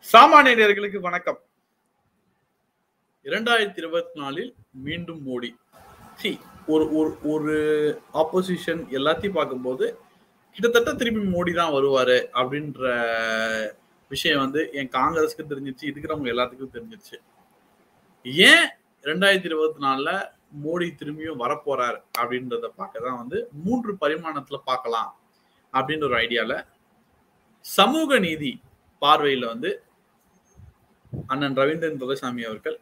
சாமானியர்களுக்கு வணக்கம். 2024 மீண்டும் மோடி. ஒரு ஆப்போசிஷன் எல்லாத்தையும் பார்க்கும்போது கிட்டத்தட்ட திரும்பி மோடி தான் வருவாரு அப்படின்ற விஷயம் வந்து என் காங்கிரஸுக்கு தெரிஞ்சிச்சு, இருக்கிறவங்க எல்லாத்துக்கும் தெரிஞ்சிச்சு. ஏன் 2024ல மோடி திரும்பியும் வரப்போறார் அப்படின்றத பார்க்க தான் வந்து 3 பரிமாணத்துல பார்க்கலாம் அப்படின்ற ஒரு ஐடியால சமூக நீதி பார்வையில வந்து அண்ணன் ரவீந்திரன் துரைசாமி அவர்கள்,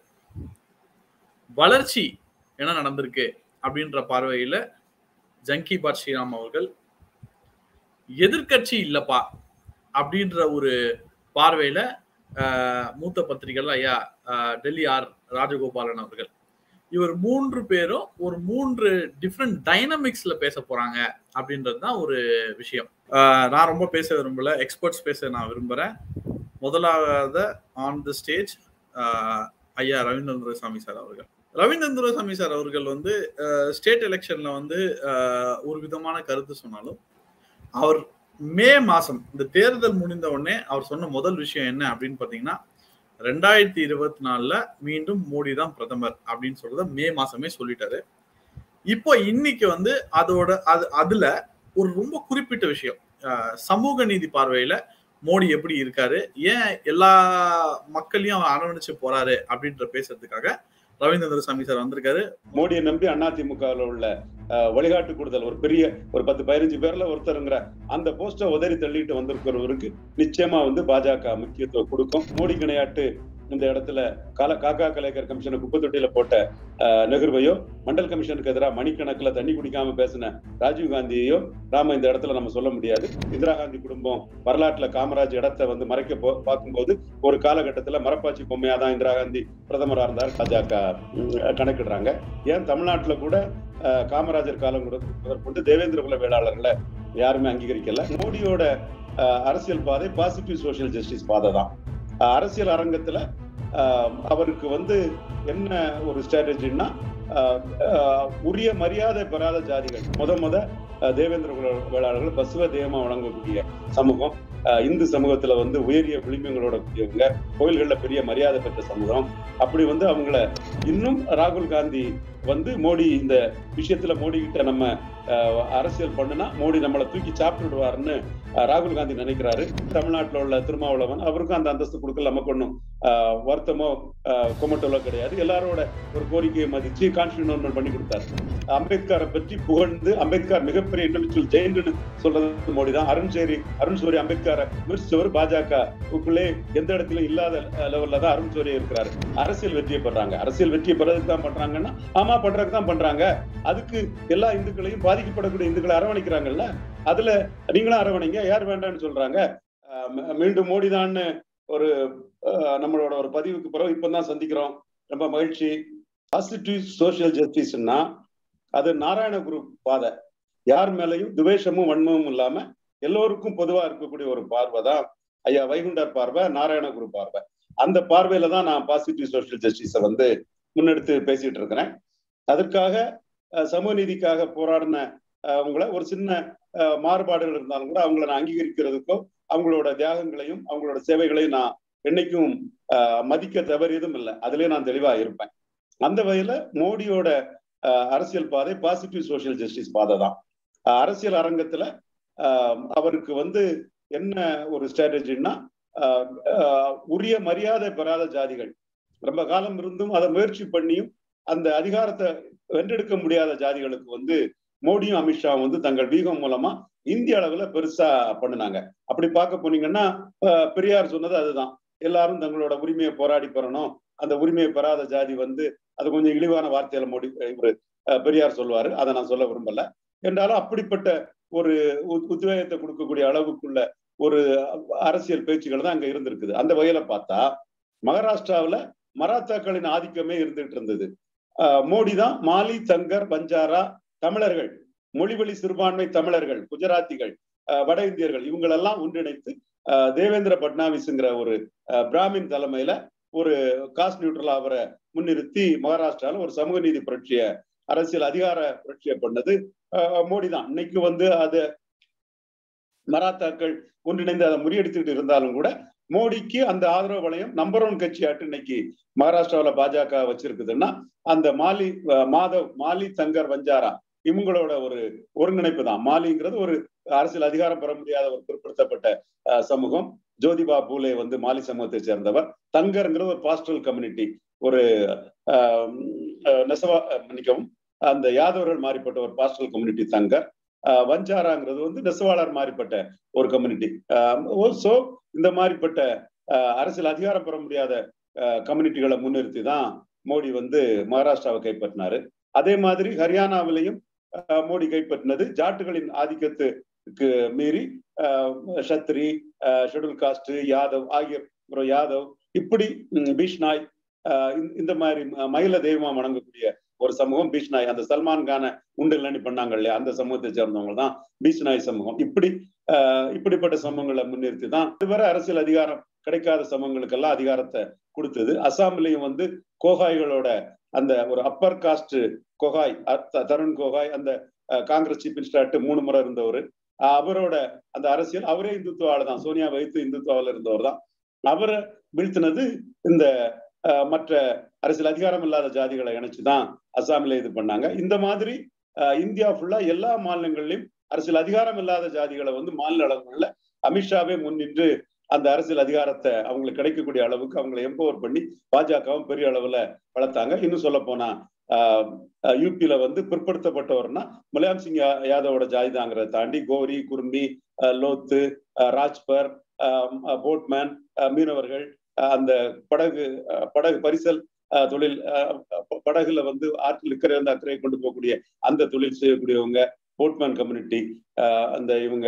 வளர்ச்சி என்ன நடந்திருக்கு அப்படின்ற பார்வையில ஜங்கி பாட் ஸ்ரீராம் அவர்கள், எதிர்கட்சி இல்லப்பா அப்படின்ற ஒரு பார்வையில மூத்த பத்திரிகைகள் ஐயா டெல்லி ஆர் ராஜகோபாலன் அவர்கள், இவர் 3 பேரும் ஒரு 3 டிஃப்ரெண்ட் டைனமிக்ஸ்ல பேச போறாங்க அப்படின்றது தான் ஒரு விஷயம். நான் ரொம்ப பேச விரும்பல, எக்ஸ்பர்ட்ஸ் பேச நான் விரும்புறேன். முதலாவது ஆன் தி ஸ்டேஜ் ஐயா ரவீந்திரன் துரைசாமி சார் அவர்கள். ரவீந்திரன் துரைசாமி சார் அவர்கள் வந்து ஸ்டேட் எலெக்ஷன்ல வந்து ஒரு விதமான கருத்து சொன்னாலும், அவர் மே மாசம் இந்த தேர்தல் முடிந்த உடனே அவர் சொன்ன முதல் விஷயம் என்ன அப்படின்னு பாத்தீங்கன்னா, 2024ல மீண்டும் மோடி தான் பிரதமர் அப்படின்னு சொல்றத மே மாசமே சொல்லிட்டாரு. இப்போ இன்னைக்கு வந்து அதுல ஒரு ரொம்ப குறிப்பிட்ட விஷயம், சமூக நீதி பார்வையில மோடி எப்படி இருக்காரு, ஏன் எல்லா மக்களையும் அவர் அரவணைச்சு போறாரு அப்படின்ற பேசுறதுக்காக ரவீந்திரன் துரைசாமி சார் வந்திருக்காரு. மோடியை நம்பி அதிமுகவில் உள்ள வழிகாட்டு கூடுதல் ஒரு பெரிய ஒரு 10-15 பேர்ல ஒருத்தருங்கிற அந்த போஸ்டை உதறி தள்ளிட்டு வந்திருக்கிறவருக்கு நிச்சயமா வந்து பாஜக முக்கியத்துவம் கொடுக்கும். மோடி விளையாட்டு இந்த இடத்துல காக்கா கலைஞர் கமிஷனை குப்பத்தொட்டியில போட்ட நெஹ்ருவையோ, மண்டல் கமிஷனுக்கு எதிராக மணிக்கணக்கில் தண்ணி குடிக்காம பேசின ராஜீவ்காந்தியையோ நாம இந்த இடத்துல நம்ம சொல்ல முடியாது. இந்திரா காந்தி குடும்பம் வரலாற்றுல காமராஜ் இடத்தை வந்து மறைக்க பார்க்கும்போது ஒரு காலகட்டத்துல மரப்பாச்சி பொம்மையா தான் இந்திரா காந்தி பிரதமராக இருந்தார் பாஜக கணக்கிடுறாங்க. ஏன் தமிழ்நாட்டுல கூட காமராஜர் காலம் கொண்டு தேவேந்திர குல வேளாளர்களை யாருமே அங்கீகரிக்கல. மோடியோட அரசியல் பாதை பாசிட்டிவ் சோசியல் ஜஸ்டிஸ் பாதை தான். அரசியல் அரங்கத்துல அவருக்கு வந்து என்ன ஒரு ஸ்ட்ராட்டஜின்னா, உரிய மரியாதை பெறாத ஜாதிகள் முத தேவேந்திர குல வேளாளர்கள் பசுவ தேவமா வழங்கக்கூடிய சமூகம், இந்து சமூகத்துல வந்து உயரிய விளிம்புகளோட கூடியவங்க, கோயில்கள்ல பெரிய மரியாதை பெற்ற சமூகம், அப்படி வந்து அவங்கள இன்னும் ராகுல் காந்தி வந்து மோடி இந்த விஷயத்துல மோடி கிட்ட நம்ம அரசியல் பண்ணுனா மோடி நம்மளை தூக்கி சாப்பிட்டு விடுவாருன்னு ராகுல் காந்தி நினைக்கிறாரு. தமிழ்நாட்டில் உள்ள திருமாவளவன் அவருக்கும் அந்த அந்தஸ்து கொடுக்கல, நமக்கு ஒன்றும் வருத்தமோ கொமட்டோலோ கிடையாது. எல்லாரோட ஒரு கோரிக்கையை மதிச்சு கான்ஸ்டிடியூஷன் பண்ணி கொடுத்தாரு. அம்பேத்கரை பற்றி புகழ்ந்து அம்பேத்கர் மிகப்பெரிய இன்டெலெக்சுவல் ஜெயின்ட்னு சொல்றது மோடி தான். அருண் சோரி அம்பேத்கரை விமர்சிச்சவர் பாஜகவுக்குள்ளே எந்த இடத்திலும் இல்லாத லெவல்ல தான் அருண் சோரி இருக்கிறாரு. அரசியல் வெற்றியை பெறாங்க. அரசியல் வெற்றியை பெறதுக்கு தான் பண்றாங்கன்னா, ஆமா பண்றதுக்கு தான் பண்றாங்க. அதுக்கு எல்லா இந்துக்களையும் பாதிக்கப்படக்கூடிய இந்துக்களை அரவணைக்கிறாங்கல்ல, அதுல நீங்களும் அரவணைங்க, யார் வேண்டாம்னு சொல்றாங்க. மீண்டும் மோடி தான் ஒரு நம்மளோட ஒரு பதிவுக்கு பிறகு இப்பதான் சந்திக்கிறோம், ரொம்ப மகிழ்ச்சி. பாசிட்டிவ் சோசியல் ஜஸ்டிஸ்னா அது நாராயண குரு பாதை. யார் மேலையும் துவேஷமும் வன்மமும் இல்லாம எல்லோருக்கும் பொதுவா இருக்கக்கூடிய ஒரு பார்வை தான் ஐயா வைகுண்டர் பார்வை, நாராயண குரு பார்வை. அந்த பார்வையில தான் நான் பாசிட்டிவ் சோசியல் ஜஸ்டிஸை வந்து முன்னெடுத்து பேசிட்டு இருக்கிறேன். அதற்காக சமூக நீதிக்காக போராடின அவங்கள ஒரு சின்ன மாறுபாடுகள் இருந்தாலும் கூட அவங்கள நான் அங்கீகரிக்கிறதுக்கோ அவங்களோட தியாகங்களையும் அவங்களோட சேவைகளையும் நான் என்னைக்கும் மதிக்க தவறியதும் இல்லை. அதுலயே நான் தெளிவா இருப்பேன். அந்த வகையில மோடியோட அரசியல் பாதை பாசிட்டிவ் சோசியல் ஜஸ்டிஸ் பாதை தான். அரசியல் அரங்கத்துல அவருக்கு வந்து என்ன ஒரு ஸ்ட்ராட்டஜின்னா, உரிய மரியாதை பெறாத ஜாதிகள், ரொம்ப காலம் இருந்தும் அதை முயற்சி பண்ணியும் அந்த அதிகாரத்தை வென்றெடுக்க முடியாத ஜாதிகளுக்கு வந்து மோடியும் அமித்ஷாவும் வந்து தங்கள் வீகம் மூலமா இந்திய அளவுல பெருசா பண்ணினாங்க. அப்படி பார்க்க போனீங்கன்னா பெரியார் சொன்னது அதுதான், எல்லாரும் தங்களோட உரிமையை போராடி பெறணும், அந்த உரிமையை பெறாத ஜாதி வந்து அது கொஞ்சம் இழிவான வார்த்தையில மோடி பெரியார் சொல்லுவாரு, அதை நான் சொல்ல விரும்பல. என்றாலும் அப்படிப்பட்ட ஒரு உத்வேகத்தை கொடுக்கக்கூடிய அளவுக்குள்ள ஒரு அரசியல் பேச்சுகள் தான் அங்க இருந்திருக்குது. அந்த வகையில பார்த்தா மகாராஷ்டிராவில மராத்தாக்களின் ஆதிக்கமே இருந்துட்டு இருந்தது. மோடி தான் மாலி, தங்கர், பஞ்சாரா தமிழர்கள், மொழிவழி சிறுபான்மை தமிழர்கள், குஜராத்திகள், வட இந்தியர்கள் இவங்களெல்லாம் ஒன்றிணைத்து தேவேந்திர பட்னாவிஸ்ங்கிற ஒரு பிராமின் தலைமையில ஒரு காஸ்ட் நியூட்ரலா அவரை முன்னிறுத்தி மகாராஷ்டிரால ஒரு சமூக நீதி புரட்சிய, அரசியல் அதிகார புரட்சியை பண்ணது மோடி தான். இன்னைக்கு வந்து அது மராத்தாக்கள் ஒன்றிணைந்து அதை முறியடித்துட்டு இருந்தாலும் கூட மோடிக்கு அந்த ஆதரவு வளையம் நம்பர் 1 கட்சியாட்டு இன்னைக்கு மகாராஷ்டிராவில் பாஜக வச்சிருக்குதுன்னா அந்த மாலி தங்கர் வஞ்சாரா இவங்களோட ஒரு ஒருங்கிணைப்பு தான். மாலிங்கிறது ஒரு அரசியல் அதிகாரம் பெற முடியாத ஒரு பிற்படுத்தப்பட்ட சமூகம். ஜோதிபா பூலே வந்து மாலி சமூகத்தை சேர்ந்தவர். தங்கர்ங்கிறது ஒரு பாஸ்டல் கம்யூனிட்டி, ஒரு மன்னிக்கவும் அந்த யாதவர்கள் மாறிப்பட்ட ஒரு பாஸ்டல் கம்யூனிட்டி தங்கர். வஞ்சாராங்கிறது வந்து நெசவாளர் மாறிப்பட்ட ஒரு கம்யூனிட்டி. சோ இந்த மாதிரிப்பட்ட அரசியல் அதிகாரம் பெற முடியாத கம்யூனிட்டிகளை முன்னிறுத்தி தான் மோடி வந்து மகாராஷ்டிராவை கைப்பற்றினாரு. அதே மாதிரி ஹரியானாவிலையும் மோடி கைப்பற்றினது ஜாட்டுகளின் ஆதிக்கத்துக்கு மீறி சத்ரி, ஷெட்யூல் காஸ்ட், யாதவ் இப்படி பீஷ்னாய், இந்த மாதிரி மயில தெய்வமா வணங்கக்கூடிய ஒரு சமூகம் பீஷ்னாய். அந்த சல்மான் கான உண்டலனி பண்ணாங்க இல்லையா, அந்த சமூகத்தை சேர்ந்தவங்க தான் பீஷ்னாய் சமூகம். இப்படிப்பட்ட சமூகங்களை முன்னிறுத்தி தான் இதுவரை அரசியல் அதிகாரம் கிடைக்காத சமூகங்களுக்கெல்லாம் அதிகாரத்தை கொடுத்தது. அசாம்லயும் வந்து கோகாய்களோட அந்த ஒரு அப்பர் காஸ்ட் கோகாய், தருண் கோகாய், அந்த காங்கிரஸ் சீஃப் மினிஸ்டர் 3 முறை இருந்தவர். அவரோட அந்த அரசியல், அவரே இந்துத்துவால தான், சோனியா வைத்து இந்துத்துவாவில் இருந்தவர் தான். அவரை வீழ்த்தினது இந்த மற்ற அரசியல் அதிகாரம் இல்லாத ஜாதிகளை இணைச்சுதான் அசாமில இது பண்ணாங்க. இந்த மாதிரி இந்தியா ஃபுல்லா எல்லா மாநிலங்களிலும் அரசியல் அதிகாரம் இல்லாத ஜாதிகளை வந்து மாநில அளவுகள்ல அமித்ஷாவே முன்னின்று அந்த அரசியல் அதிகாரத்தை அவங்களுக்கு கிடைக்கக்கூடிய அளவுக்கு அவங்களை எம்பவர் பண்ணி பாஜகவும் பெரிய அளவுல வளர்த்தாங்க. இன்னும் சொல்ல போனா யூபியில வந்து பிற்படுத்தப்பட்டவர்னா முலாயம் சிங் யாதவோட ஜாதிதாங்கிறத தாண்டி கோரி, குர்மி, லோத்து, ராஜ்பர், போட்மேன், மீனவர்கள், அந்த படகு பரிசல் தொழில், படகுல வந்து ஆற்றில் இக்கரை வந்து அக்கறையை கொண்டு போகக்கூடிய அந்த தொழில் செய்யக்கூடியவங்க, போட்மேன் கம்யூனிட்டி, அந்த இவங்க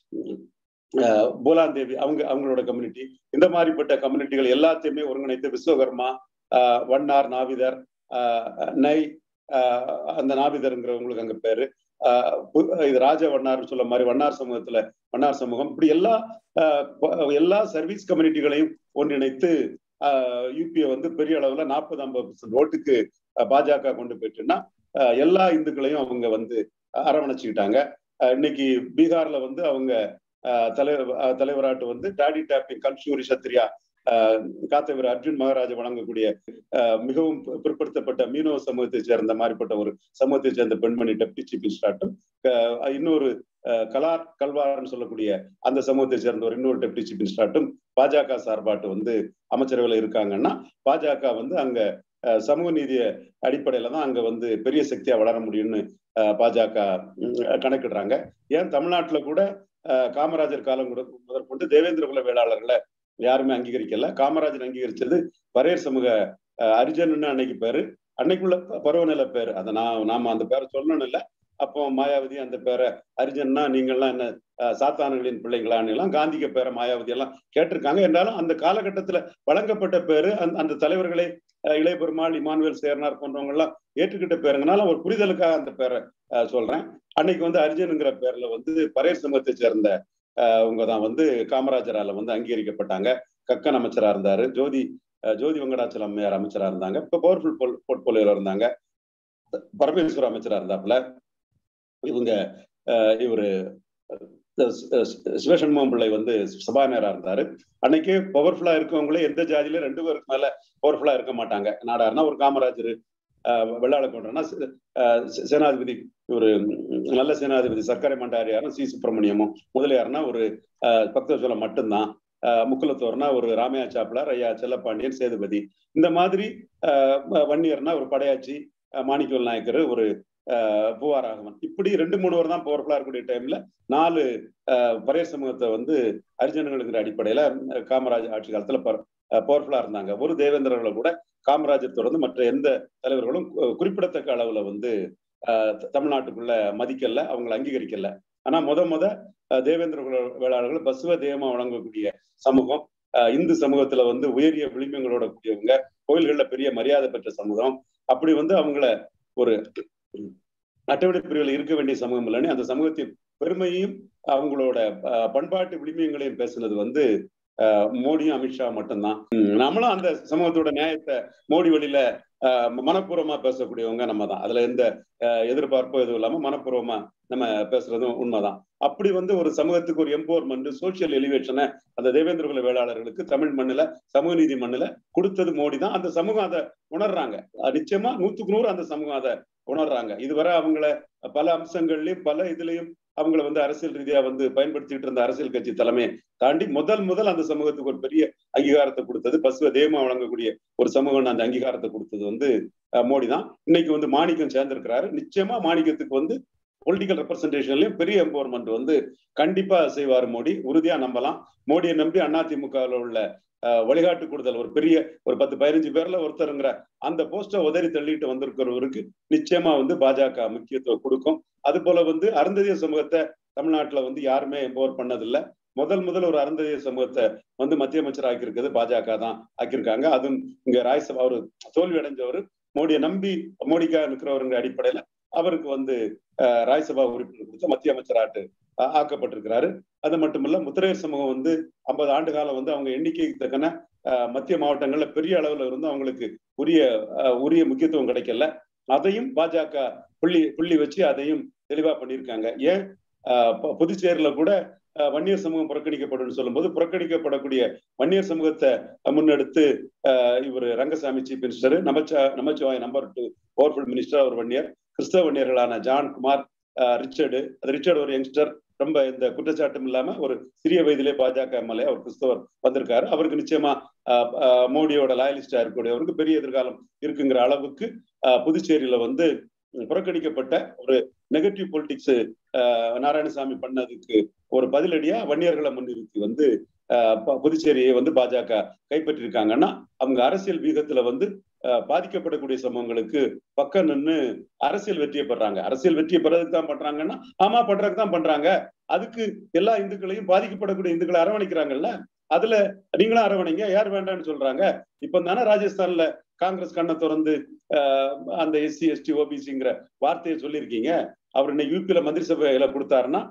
போலான் தேவி அவங்களோட கம்யூனிட்டி, இந்த மாதிரிப்பட்ட கம்யூனிட்டிகள் எல்லாத்தையுமே ஒருங்கிணைத்து விஸ்வகர்மா, வண்ணார், நாவிதர், நை, அந்த நாவிதர்ங்கிறவங்களுக்கு அங்க பேரு, இது ராஜ வண்ணார் சொல்ல மாதிரி வண்ணார் சமூகத்துல வண்ணார் சமூகம், இப்படி எல்லா சர்வீஸ் கம்யூனிட்டிகளையும் ஒன்றிணைத்து யூபியை வந்து பெரிய அளவுல 40-50% ஓட்டுக்கு பாஜக கொண்டு போயிட்டுன்னா எல்லா இந்துக்களையும் அவங்க வந்து அரவணைச்சுக்கிட்டாங்க. இன்னைக்கு பீகார்ல வந்து அவங்க தலைவராட்டு வந்து டாடி டாப்பிங் கல்சூரி சத்ரியா காத்தவர் அர்ஜுன் மகாராஜா வழங்கக்கூடிய மிகவும் பிற்படுத்தப்பட்ட மீனவ சமூகத்தை சேர்ந்த மாதிரிப்பட்ட ஒரு சமூகத்தை சேர்ந்த பெண்மணி டெப்டி சீஃப் மினிஸ்டராட்டும், இன்னொரு கல்வார்னு சொல்லக்கூடிய அந்த சமூகத்தை சேர்ந்தவர் இன்னொரு டெப்டி சீஃப் மினிஸ்டராட்டும் பாஜக சார்பாட்டு வந்து அமைச்சரவையில் இருக்காங்கன்னா பாஜக வந்து அங்க சமூக நீதிய அடிப்படையில தான் அங்க வந்து பெரிய சக்தியா வளர முடியும்னு பாஜக கணக்கிடுறாங்க. ஏன் தமிழ்நாட்டுல கூட காமராஜர் காலம் முதற்கொண்டு தேவேந்திர குல வேளாளர்களை யாருமே அங்கீகரிக்கல. காமராஜர் அங்கீகரிச்சது பரையர் சமூக அரிஜன்னு அன்னைக்கு பேரு, அன்னைக்குள்ள பருவநிலை பேரு. அதை நாம அந்த பேரை சொல்லணும் இல்லை. அப்போ மாயாவதி அந்த பேரை அரிஜன்னா நீங்கள்லாம் என்ன சாத்தான்களின் பிள்ளைங்களான்னு எல்லாம் காந்திக பேரை மாயாவதி எல்லாம் கேட்டிருக்காங்க. என்றாலும் அந்த காலகட்டத்துல வழங்கப்பட்ட பேரு அந்த தலைவர்களே இளைய பெருமாள், இமானுவேல் சேர்னார் போன்றவங்க எல்லாம் ஏற்றுக்கிட்ட பேருங்கனால ஒரு புரிதலுக்காக அந்த பேரை சொல்றேன். அன்னைக்கு வந்து அரிஜனுங்கிற பேர்ல வந்து பரையர் சமூகத்தை சேர்ந்த அவங்க தான் வந்து காமராஜரால வந்து அங்கீகரிக்கப்பட்டாங்க. கக்கன் அமைச்சரா இருந்தாரு, ஜோதி வெங்கடாச்சலம் அம்மையார் அமைச்சரா இருந்தாங்க, இப்ப பவர்ஃபுல் போர்ட்போலியோல இருந்தாங்க, பரமேஸ்வர அமைச்சரா இருந்தாப்புல. இவரு சிவசண்முகம் பிள்ளை வந்து சபாநாயகரா இருந்தாரு. அன்னைக்கு பவர்ஃபுல்லா இருக்கவங்களே எந்த ஜாதியில 2 பேருக்கு மேல பவர்ஃபுல்லா இருக்க மாட்டாங்க. நாடாருன்னா ஒரு காமராஜர், வெள்ளாள கொண்டா சேனாதிபதி, ஒரு நல்ல சேனாதிபதி சர்க்கரை மண்டாரியாரும், சி சுப்பிரமணியமும், முதலியார்னா ஒரு பக்தசோலம் மட்டும்தான், முக்குலத்தோர்னா ஒரு ராமையா சாப்பிளார், ஐயா செல்லப்பாண்டியன், சேதுபதி, இந்த மாதிரி வன்னியர்னா ஒரு படையாச்சி, மாணிக்கவேல் நாயக்கர், ஒரு பூவாராகவன், இப்படி 2-3 பேர் தான் பவர்ஃபுல்லா இருக்கக்கூடிய டைம்ல 4 பரையர் சமூகத்தை வந்து அரிஜனங்களுங்கிற அடிப்படையில காமராஜ் ஆட்சி காலத்துல பவர்ஃபுல்லா இருந்தாங்க. ஒரு தேவேந்திரர்களை கூட காமராஜர் தொடர்ந்து மற்ற எந்த தலைவர்களும் குறிப்பிடத்தக்க அளவுல வந்து தமிழ்நாட்டுக்குள்ள மதிக்கல, அவங்களை அங்கீகரிக்கல. ஆனா முத தேவேந்திர வேளாளர்கள் பசுவ தேவமா வழங்கக்கூடிய சமூகம், இந்து சமூகத்துல வந்து உயரிய விளிம்பங்களோட கூடியவங்க, கோயில்கள்ல பெரிய மரியாதை பெற்ற சமூகம், அப்படி வந்து அவங்கள ஒரு அட்டவணை பிரிவில் இருக்க வேண்டிய சமூகம் இல்லைன்னு அந்த சமூகத்தின் பெருமையும் அவங்களோட பண்பாட்டு விளிம்பியங்களையும் பேசுனது வந்து மோடியும் அமித்ஷா மட்டும்தான். நம்மளும் அந்த சமூகத்தோட நியாயத்தை மோடி வழியில மனப்பூர்வமா பேசக்கூடியவங்க நம்ம தான். அதுல எந்த எதிர்பார்ப்போ எதுவும் இல்லாம மனப்பூர்வமா நம்ம பேசுறதும் உண்மைதான். அப்படி வந்து ஒரு சமூகத்துக்கு ஒரு எம்பவர்மெண்ட், சோசியல் எலிவேஷனை அந்த தேவேந்திர குல வேளாளர்களுக்கு தமிழ் மண்ணுல, சமூக நீதி மண்ணுல கொடுத்தது மோடி தான். அந்த சமூகம் அதை உணர்றாங்க. நிச்சயமா 100க்கு 100 அந்த சமூகம் அதை உணர்றாங்க. இதுவரை அவங்கள பல அம்சங்கள்லயும் பல இதுலயும் அவங்களை வந்து அரசியல் ரீதியா வந்து பயன்படுத்திட்டு இருந்த அரசியல் கட்சி தலைமையை தாண்டி முதல் அந்த சமூகத்துக்கு ஒரு பெரிய அங்கீகாரத்தை கொடுத்தது, பசுவ தெய்வமா வழங்கக்கூடிய ஒரு சமூகம் அந்த அங்கீகாரத்தை கொடுத்தது வந்து மோடி தான். இன்னைக்கு வந்து மாணிக்கம் சேர்ந்திருக்கிறாரு. நிச்சயமா மாணிக்கத்துக்கு வந்து பொலிட்டிக்கல் ரெப்ரசன்டேஷன்லயும் பெரிய எம்பவர்மெண்ட் வந்து கண்டிப்பா செய்வார் மோடி. உறுதியா நம்பலாம். மோடியை நம்பி அதிமுகவில் உள்ள வழிகாட்டு கூடுதல் ஒரு பெரிய ஒரு 10-15 பேர்ல ஒருத்தருங்கிற அந்த போஸ்டை உதறி தள்ளிட்டு வந்திருக்கிறவருக்கு நிச்சயமா வந்து பாஜக முக்கியத்துவம் கொடுக்கும். அது போல வந்து அருந்ததிய சமூகத்தை தமிழ்நாட்டுல வந்து யாருமே எம்பவர் பண்ணதில்லை. முதல் ஒரு அருந்ததிய சமூகத்தை வந்து மத்திய அமைச்சர் ஆக்கியிருக்கிறது பாஜக தான் ஆக்கியிருக்காங்க. அதுவும் இங்க ராஜ்யசபா அவரு தோல்வி அடைஞ்சவர், மோடியை நம்பி மோடிக்காக இருக்கிறவருங்கிற அடிப்படையில அவருக்கு வந்து ராஜ்யசபா உறுப்பினர் கொடுத்து மத்திய அமைச்சராட்டு ஆக்கப்பட்டிருக்கிறாரு. அது மட்டுமல்ல, முத்திரையர் சமூகம் வந்து 50 ஆண்டு காலம் வந்து அவங்க எண்ணிக்கைக்கு தக்கன மத்திய மாவட்டங்கள்ல பெரிய அளவுல இருந்து அவங்களுக்கு உரிய முக்கியத்துவம் கிடைக்கல. அதையும் பாஜக புள்ளி வச்சு அதையும் தெளிவா பண்ணியிருக்காங்க. ஏன் புதுச்சேரியில கூட வன்னியர் சமூகம் புறக்கணிக்கப்படும் சொல்லும் போது புறக்கணிக்கப்படக்கூடிய வன்னியர் சமூகத்தை முன்னெடுத்து இவர் Rangasamy chief minister, Namachivaya number 2 powerful minister அவர் வன்னியர், கிறிஸ்தவ வன்னியர்களான ஜான்குமார், ரிச்சர்டு ஒரு யங்ஸ்டர், ரொம்ப இந்த குற்றச்சாட்டும் இல்லாம ஒரு சிறிய வயதிலே பாஜக எம்எல்ஏ அவர் கிறிஸ்தவர் வந்திருக்காரு. அவருக்கு நிச்சயமா மோடியோட லாயலிஸ்டா இருக்கக்கூடியவருக்கு பெரிய எதிர்காலம் இருக்குங்கிற அளவுக்கு புதுச்சேரியில வந்து புறக்கணிக்கப்பட்ட ஒரு நெகட்டிவ் பொலிட்டிக்ஸ் நாராயணசாமி பண்ணதுக்கு ஒரு பதிலடியா வன்னியர்களை முன்னிறுத்தி வந்து புதுச்சேரியை வந்து பாஜக கைப்பற்றிருக்காங்கன்னா அவங்க அரசியல் வீகத்துல வந்து பாதிக்கப்படக்கூடிய சமூகங்களுக்கு பக்கம் நின்று அரசியல் வெற்றியை பெறாங்க. அரசியல் வெற்றியை பெறதுக்கு தான் பண்றாங்கன்னா ஆமா பண்றதுக்கு தான் பண்றாங்க. அதுக்கு எல்லா இந்துக்களையும் பாதிக்கப்படக்கூடிய இந்துக்களை அரவணைக்கிறாங்கல்ல, அதுல நீங்களும் அரவணைங்க, யார் வேண்டாம்னு சொல்றாங்க. இப்ப தானே ராஜஸ்தான்ல காங்கிரஸ் கண்ணை திறந்து அந்த எஸ்சி எஸ்டி ஓபிசிங்கிற வார்த்தையை சொல்லியிருக்கீங்க. அவர் இன்னைக்கு யூபியில மந்திரி சபையில கொடுத்தாருன்னா,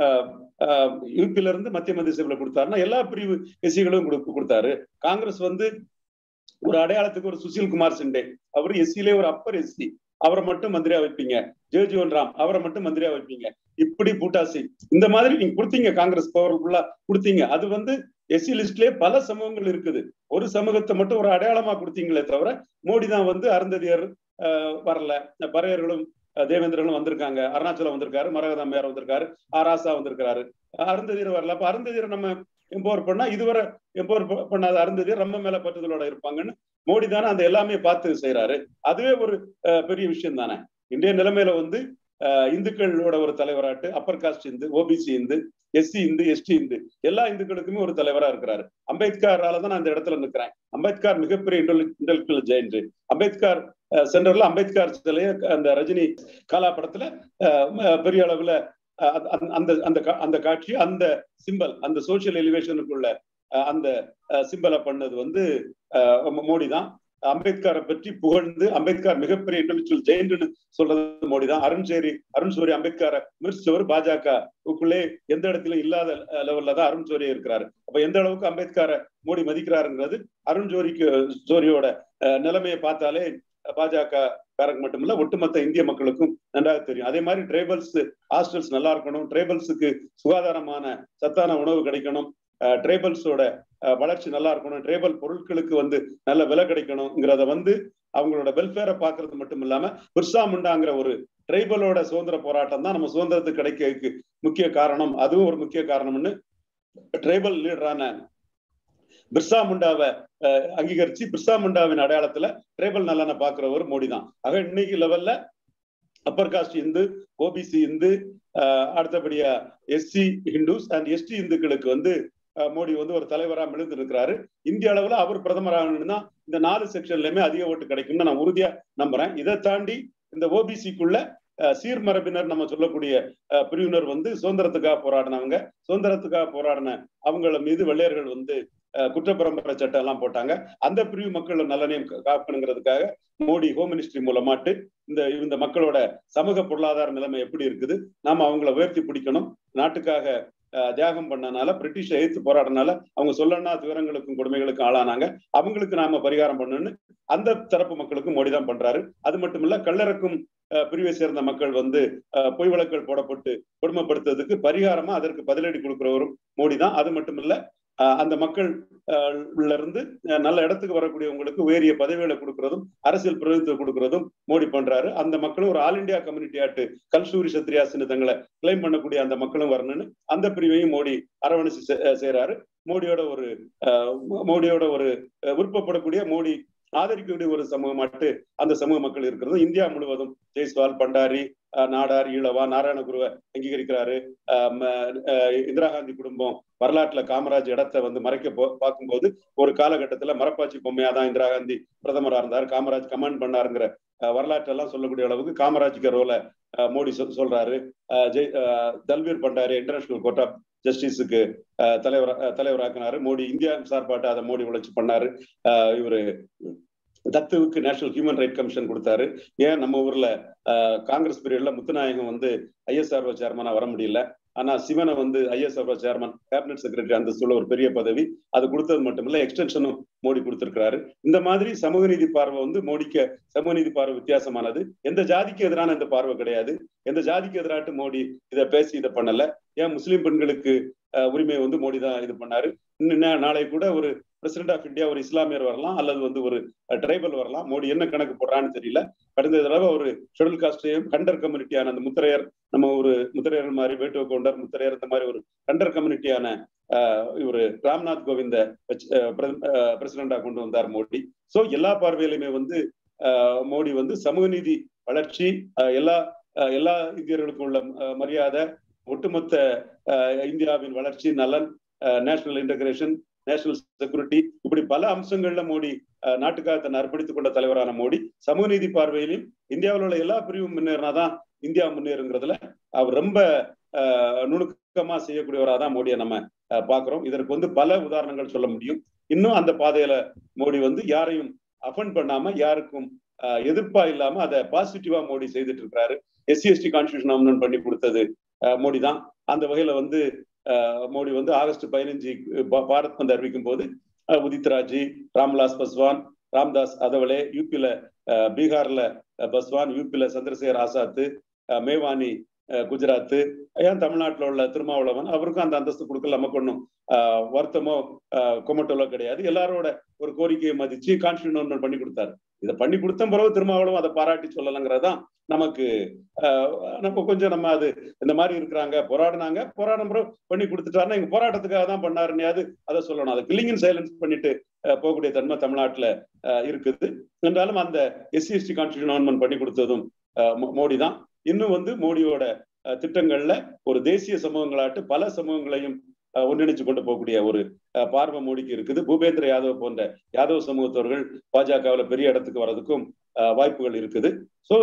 யூபியில இருந்து மத்திய மந்திரி சபையில கொடுத்தாருன்னா எல்லா பிரிவு எஸ்சிகளும் கொடுத்தாரு. காங்கிரஸ் வந்து ஒரு அடையாளத்துக்கு ஒரு சுசில் குமார் சிண்டே, அவர் எஸ்சிலே ஒரு அப்பர் எஸ்சி, அவரை மட்டும் மந்திரியா வைப்பீங்க. ஜெகஜீவன் ராம் அவரை மட்டும் மந்திரியா வைப்பீங்க. இப்படி பூட்டாசி இந்த மாதிரி நீங்க கொடுத்தீங்க, காங்கிரஸ் பவர்ஃபுல்லா கொடுத்தீங்க. அது வந்து எஸ்சி லிஸ்ட்லயே பல சமூகங்கள் இருக்குது. ஒரு சமூகத்தை மட்டும் ஒரு அடையாளமா கொடுத்தீங்களே தவிர மோடி தான் வந்து அருந்ததியர் வரல, பறையர்களும் தேவேந்திரனும் வந்திருக்காங்க, அருணாச்சலம் வந்திருக்காரு, மரகதாமையார் வந்திருக்காரு, ஆராசா வந்திருக்காரு, அருந்ததியர் வரல. அப்ப அருந்ததியரை நம்ம எம்பவர் பண்ணா இதுவரை எம்பவர் பண்ணாத அருந்ததியர் நம்ம மேல பற்றுதலோட இருப்பாங்கன்னு மோடி தானே அந்த எல்லாமே பார்த்து செய்யறாரு. அதுவே ஒரு பெரிய விஷயம் தானே. இன்றைய நிலைமையில வந்து இந்துக்களோட ஒரு தலைவராட்டு upper caste Hindu, OBC Hindu, SC Hindu, ST Hindu எல்லா இந்துக்களுக்குமே ஒரு தலைவரா இருக்கிறாரு. அம்பேத்கரால தான் நான் அந்த இடத்துல நிற்கிறேன். அம்பேத்கர் மிகப்பெரிய இன்டெலெக்சுவல் ஜெயண்ட். அம்பேத்கர் சென்டர்ல அம்பேத்கர் சிலைய அந்த ரஜினி காலா படத்துல பெரிய அளவுல அந்த காட்சி, அந்த சிம்பல், அந்த சோசியல் எலிவேஷனுக்குள்ள அந்த சிம்பலை பண்ணது வந்து மோடி தான். அம்பேத்கரை பற்றி புகழ்ந்து அம்பேத்கர் மிகப்பெரிய இன்டெலெக்சுவல் ஜெயண்ட்னு சொல்றது மோடி தான். அருண் சோரி அம்பேத்கரை விமர்சிச்சவர் பாஜகவுக்குள்ளே எந்த இடத்துல இல்லாத லெவல்ல தான் அருண் சோரி இருக்கிறாரு. அப்ப எந்த அளவுக்கு அம்பேத்கரை மோடி மதிக்கிறாருங்கிறது அருண் சோரியோட நிலைமையை பார்த்தாலே பாஜக காரங்க மட்டுமில்ல ஒட்டுமொத்த இந்திய மக்களுக்கும் நன்றாக தெரியும். அதே மாதிரி டிரைபல்ஸ் ஹாஸ்டல்ஸ் நல்லா இருக்கணும், டிரைபல்ஸுக்கு சுகாதாரமான சத்தான உணவு கிடைக்கணும், டிரைபல்ஸோட வளர்ச்சி நல்லா இருக்கணும், டிரைபல் பொருட்களுக்கு வந்து நல்ல விலை கிடைக்கணுங்கிறத வந்து அவங்களோட வெல்ஃபேரை பாக்குறது மட்டும் இல்லாம பிர்சா முண்டாங்கிற ஒரு டிரைபலோட சுதந்திர போராட்டம் தான் நம்ம சுதந்திரத்துக்கு கிடைக்கிறதுக்கு முக்கிய காரணம். அதுவும் ஒரு முக்கிய காரணம்னு டிரைபல் லீடரான பிர்சா முண்டாவை அங்கீகரிச்சு பிர்சா முண்டாவின் அடையாளத்துல டிரைபல் நலனை பாக்குறவர் மோடி தான். ஆக இன்னைக்கு லெவல்ல upper caste Hindu, OBC Hindu, அடுத்தபடியா எஸ்சி ஹிந்துஸ் அண்ட் எஸ்டி இந்துக்களுக்கு வந்து மோடி வந்து ஒரு தலைவராக மிளந்து இருக்கிறாரு. இந்திய அளவுல அவர் பிரதமராகணும்னா இந்த 4 செக்ஷன்லயுமே அதிக ஓட்டு கிடைக்கும்னு நான் உறுதியா நம்புறேன். இதை தாண்டி இந்த ஓபிசிக்குள்ள சீர்மரபினர் நம்ம சொல்லக்கூடிய பிரிவினர் வந்து சுதந்திரத்துக்காக போராடினவங்க, சுதந்திரத்துக்காக போராடின அவங்கள மீது வெள்ளையர்கள் வந்து குற்றப்பரம்பரை சட்டம் எல்லாம் போட்டாங்க. அந்த பிரிவு மக்கள் நலனையும் காக்கணுங்கிறதுக்காக மோடி ஹோம் மினிஸ்ட்ரி மூலமாட்டு இந்த மக்களோட சமூக பொருளாதார நிலைமை எப்படி இருக்குது, நாம அவங்கள உயர்த்தி பிடிக்கணும். நாட்டுக்காக தியாகம் பண்ணனால, பிரிட்டிஷை எதிர்த்து போராடினால அவங்க சொல்லனா துயரங்களுக்கும் கொடுமைகளுக்கும் ஆளானாங்க, அவங்களுக்கு நாம பரிகாரம் பண்ணணும்னு அந்த தரப்பு மக்களுக்கும் மோடி தான் பண்றாரு. அது மட்டுமல்ல, கள்ளறக்கும் பிரிவை சேர்ந்த மக்கள் வந்து பொய் வழக்குகள் போடப்பட்டு கொடுமைப்படுத்துறதுக்கு பரிகாரமா அதற்கு பதிலடி கொடுக்கிறவரும் மோடி தான். அது மட்டுமல்ல, அந்த மக்கள் இருந்து நல்ல இடத்துக்கு வரக்கூடியவங்களுக்கு உயரிய பதவிகளை கொடுக்கறதும் அரசியல் பிரதிநிதித்துவம் கொடுக்கறதும் மோடி பண்றாரு. அந்த மக்களும் ஒரு all India community act Kalchuri சத்ரியாஸ்னு தங்களை கிளைம் பண்ணக்கூடிய அந்த மக்களும் வரணும்னு அந்த பிரிவையும் மோடி அரவணைச்சு செய்யறாரு. மோடியோட ஒரு விருப்பப்படக்கூடிய, மோடி ஆதரிக்கக்கூடிய ஒரு சமூகமாட்டு அந்த சமூக மக்கள் இருக்கிறது. இந்தியா முழுவதும் ஜெய்ஸ்வால், பண்டாரி, நாடார், ஈழவா, நாராயணகுருவை அங்கீகரிக்கிறாரு. இந்திரா காந்தி குடும்பம் வரலாற்றுல காமராஜ் இடத்தை வந்து மறைக்க பார்க்கும்போது ஒரு காலகட்டத்துல மரப்பாச்சி பொம்மையாதான் இந்திரா காந்தி பிரதமரா இருந்தார், காமராஜ் கமாண்ட் பண்ணாருங்கிற வரலாற்றெல்லாம் சொல்லக்கூடிய அளவுக்கு காமராஜுக்கு ரோல மோடி சொல்றாரு. Dalveer Bhandari international court of ஜஸ்டிஸுக்கு தலைவராக்கினாரு மோடி. இந்தியா சார்பாட்டு அதை மோடி உழைச்சு பண்ணாரு. இவரு தத்துவுக்கு நேஷனல் ஹியூமன் ரைட் கமிஷன் கொடுத்தாரு. ஏன் நம்ம ஊர்ல காங்கிரஸ் பீரியட்ல முத்துநாயகம் வந்து ஐஎஸ்ஆர்ஓ சேர்மனா வர முடியல, ஆனா சிவனை வந்து ஐஎஸ்ஆர்ஓ சேர்மன், கேபினட் செக்ரட்டரி அந்த சொல்ல ஒரு பெரிய பதவி, அது கொடுத்தது மட்டும் இல்ல எக்ஸ்டென்ஷனும் மோடி கொடுத்திருக்கிறாரு. இந்த மாதிரி சமூக நீதி பார்வை வந்து மோடிக்கு சமூக நீதி பார்வை வித்தியாசமானது. எந்த ஜாதிக்கு எதிரான இந்த பார்வை கிடையாது. எந்த ஜாதிக்கு எதிராட்டு மோடி இதை பேசி இதை பண்ணல. ஏன் முஸ்லீம் பெண்களுக்கு உரிமை வந்து மோடி தான் இது பண்ணாரு. இன்னும் நாளை கூட ஒரு பிரசிடென்ட் ஆஃப் இந்தியா ஒரு இஸ்லாமியர் வரலாம், அல்லது வந்து ஒரு ட்ரைபல் வரலாம். மோடி என்ன கணக்கு போடுறான்னு தெரியல. கடந்த தடவை ஒரு ஷெட்யூல் காஸ்டையும் கண்டர் கம்யூனிட்டியான அந்த முத்திரையர், நம்ம ஒரு முத்திரையர் மாதிரி வேட்டுவ கவுண்டர் முத்திரையர் இந்த மாதிரி ஒரு கண்டர் கம்யூனிட்டியான இவரு ராம்நாத் கோவிந்த பிரசிடென்டா கொண்டு வந்தார் மோடி. சோ எல்லா பார்வையிலுமே வந்து மோடி வந்து சமூக நீதி, வளர்ச்சி, எல்லா இந்தியர்களுக்கும் உள்ள மரியாதை, ஒட்டுமொத்த இந்தியாவின் வளர்ச்சி, நலன், நேஷனல் இன்டகிரேஷன், நேஷனல் செக்யூரிட்டி, இப்படி பல அம்சங்கள்ல மோடி நாட்டுக்காக தன்னை அர்ப்பணித்துக் கொண்ட தலைவரான மோடி சமூக நீதி பார்வையிலும் இந்தியாவில் உள்ள எல்லா பிரிவும் முன்னேறினாதான் இந்தியா முன்னேறுங்கிறதுல அவர் ரொம்ப நுணுக்கமா செய்யக்கூடியவராக தான் மோடியை நம்ம பாக்குறோம். இதற்கு வந்து பல உதாரணங்கள் சொல்ல முடியும். இன்னும் அந்த பாதையில மோடி வந்து யாரையும் அஃபண்ட் பண்ணாம, யாருக்கும் எதிர்ப்பா இல்லாம அதை பாசிட்டிவா மோடி செய்துட்டு இருக்கிறாரு. SC/ST கான்ஸ்டிடியூஷன் அமெண்ட்மெண்ட் பண்ணி கொடுத்தது மோடி தான். அந்த வகையில வந்து மோடி வந்து ஆகஸ்ட் 15 பாரத் பந்த் அறிவிக்கும் போது உதித் ராஜி, ராம்விலாஸ் பாஸ்வான், ராம்தாஸ் அதவலே, யூபியில பீகார்ல பஸ்வான், யூபியில சந்திரசேகர் ஆசாத், மேவானி குஜராத், ஏன் தமிழ்நாட்டில் உள்ள திருமாவளவன், அவருக்கும் அந்த அந்தஸ்து கொடுக்கல. நமக்கு ஒன்றும் வருத்தமோ கொமட்டோலோ கிடையாது. எல்லாரோட ஒரு கோரிக்கையை மதிச்சு கான்ஸ்டிடியூஷன் பண்ணி கொடுத்தாரு. இதை பண்ணி கொடுத்த பிறகு திருமாவளவன் அதை பாராட்டி சொல்லலைங்கிறதான் நமக்கு நம்ம கொஞ்சம் நம்ம அது இந்த மாதிரி இருக்கிறாங்க, போராடும் பிறகு பண்ணி கொடுத்துட்டாருன்னா எங்க போராட்டத்துக்காக தான் பண்ணாருன்னையாவது அதை சொல்லணும். அதை கில்லிங் அண்ட் சைலன்ஸ் பண்ணிட்டு போகக்கூடிய தன்மை தமிழ்நாட்டுல இருக்குது. என்றாலும் அந்த SC/ST கான்ஸ்டிடியூஷன் அமெண்ட்மெண்ட் பண்ணி கொடுத்ததும் மோடி தான். இன்னும் வந்து மோடியோட திட்டங்கள்ல ஒரு தேசிய சமூகங்களாட்டு பல சமூகங்களையும் ஒன்றிணைச்சு கொண்டு போகக்கூடிய ஒரு பார்வை மோடிக்கு இருக்குது. பூபேந்திர யாதவ் போன்ற யாதவ் சமூகத்தவர்கள் பாஜகவில் பெரிய இடத்துக்கு வர்றதுக்கும் வாய்ப்புகள் இருக்குது. ஸோ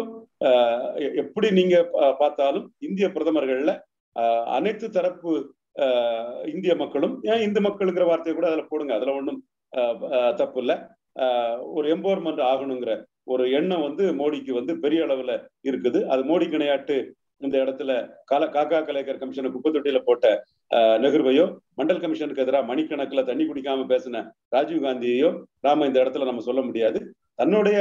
எப்படி நீங்க பார்த்தாலும் இந்திய பிரதமர்கள்ல அனைத்து தரப்பு இந்திய மக்களும், ஏன் இந்து மக்களுங்கிற வார்த்தையை கூட அதுல போடுங்க, அதுல ஒன்றும் தப்பு இல்லை. ஒரு எம்பவர்மெண்ட் ஆகணுங்கிற ஒரு எண்ணம் வந்து மோடிக்கு வந்து பெரிய அளவுல இருக்குது. அது மோடிக்கு இணையாட்டு இந்த இடத்துல காக்கா கலைஞர் கமிஷனை குப்பத்தொட்டியில போட்ட நெஹ்ருவையோ, மண்டல் கமிஷனுக்கு எதிராக மணிக்கணக்கில் தண்ணி குடிக்காம பேசின ராஜீவ் காந்தியையோ நாம இந்த இடத்துல நம்ம சொல்ல முடியாது. தன்னுடைய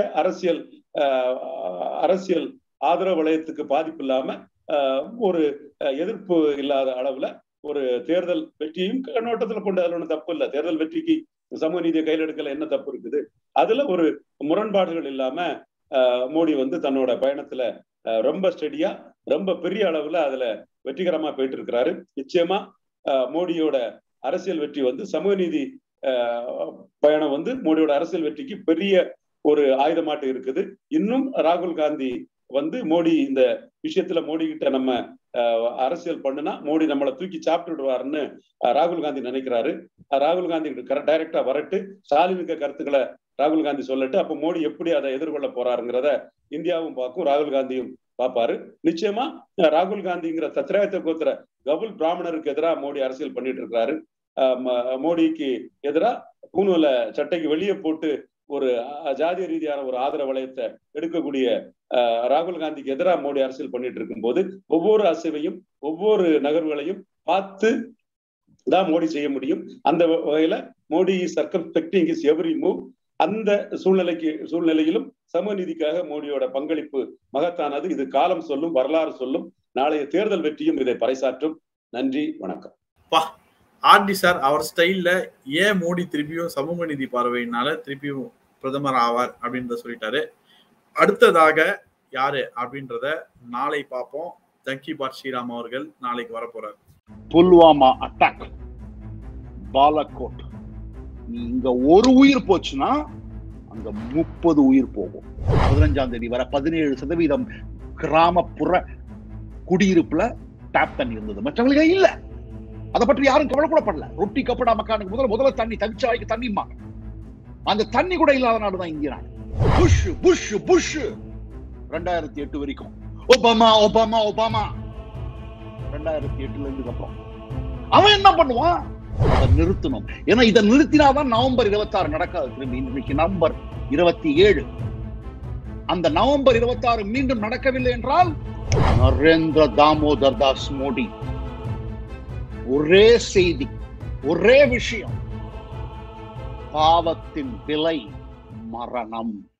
அரசியல் ஆதரவு வளையத்துக்கு பாதிப்பு இல்லாம ஒரு எதிர்ப்பு இல்லாத அளவுல ஒரு தேர்தல் வெற்றியும் கண்ணோட்டத்துல கொண்டு அதில் ஒன்றும் தப்பு இல்லை. தேர்தல் வெற்றிக்கு சமூக நீதியை கையில் எடுக்கல, என்ன தப்பு இருக்குது? அதுல ஒரு முரண்பாடுகள் இல்லாம மோடி வந்து தன்னோட பயணத்துல ரொம்ப ஸ்டெடியா, ரொம்ப பெரிய அளவுல அதுல வெற்றிகரமா போயிட்டு இருக்கிறாரு. நிச்சயமா மோடியோட அரசியல் வெற்றி வந்து சமூக நீதி பயணம் வந்து மோடியோட அரசியல் வெற்றிக்கு பெரிய ஒரு ஆயுதமாட்டு இருக்குது. இன்னும் ராகுல் காந்தி வந்து மோடி இந்த விஷயத்துல மோடி கிட்ட நம்ம அரசியல் பண்ணுனா மோடி நம்மளை தூக்கி சாப்பிட்டு விடுவாருன்னு ராகுல் காந்தி நினைக்கிறாரு. ராகுல் காந்தி டைரக்டா வரட்டு, ஸ்டாலினுக்கு கருத்துக்களை ராகுல் காந்தி சொல்லட்டு, அப்ப மோடி எப்படி அதை எதிர்கொள்ள போறாருங்கிறத இந்தியாவும் பார்க்கும், ராகுல் காந்தியும் பார்ப்பாரு. நிச்சயமா ராகுல் காந்திங்கிற தத்ராயத்தை கோத்திர கபுல் பிராமணருக்கு எதிராக மோடி அரசியல் பண்ணிட்டு இருக்கிறாரு. மோடிக்கு எதிராக பூனூல சட்டைக்கு வெளியே போட்டு ஒரு ஜாதிய ரீதியான ஒரு ஆதரவு வளையத்தை எடுக்கக்கூடிய ராகுல் காந்திக்கு எதிராக மோடி அரசியல் பண்ணிட்டு இருக்கும் போது ஒவ்வொரு அசைவையும் ஒவ்வொரு நகர்வுகளையும் பார்த்து தான் மோடி செய்ய முடியும். அந்த வகையில Modi is circumspecting his every move அந்த சூழ்நிலையிலும் சமூக நீதிக்காக மோடியோட பங்களிப்பு மகத்தானது. இது காலம் சொல்லும், வரலாறு சொல்லும். நாளைய தேர்தல் வெற்றியும் இதை பறைசாற்றும். நன்றி, வணக்கம். ஆர்டி சார் அவர் ஸ்டைல்ல ஏன் மோடி திருப்பியும் சமூக நீதி பார்வையினால திருப்பியும் பிரதமர் ஆவார் அப்படின்றத சொல்லிட்டாரு. அடுத்ததாக யாரு அப்படின்றத நாளை பார்ப்போம். தங்கி பாட் ஸ்ரீராம் அவர்கள் நாளைக்கு வரப்போறார். புல்வாமா அட்டாக், பாலக்கோட், இங்க ஒரு உயிர் போச்சுன்னா அங்க 30 உயிர் போகும். 15ஆம் தேதி வர 17% கிராமப்புற குடியிருப்புல டேப் தண்ணி இருந்தது, மற்றவங்களுக்கு இல்ல. அதை பற்றி யாரும் கவலை கூட படல. ரொட்டி கப்படா மக்கானுக்கு முதல்ல தண்ணி தவிச்சாய்க்கு தண்ணிம்பாங்க. அந்த தண்ணி கூட இல்லாத நாடுதான் இந்திய நாடு. புஷ் புஷ் புஷ் 2008 வரைக்கும் ஒபாமா ஒபாமா ஒபாமா. 2008ல இருந்து அப்புறம் அவன் என்ன பண்ணுவான்? அதை நிறுத்தணும். ஏன்னா இதை நிறுத்தினாதான் நவம்பர் 26 நடக்காது. திரும்பி இன்னைக்கு நவம்பர் 27. அந்த நவம்பர் 26 மீண்டும் நடக்கவில்லை என்றால் நரேந்திர தாமோதர் தாஸ் மோடி ஒரே செய்தி, ஒரே விஷயம், பாவத்தின் விலை மரணம்.